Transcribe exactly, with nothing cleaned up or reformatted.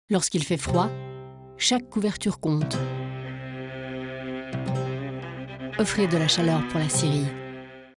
Lorsqu'il fait froid, chaque couverture compte. Offrez de la chaleur pour la Syrie.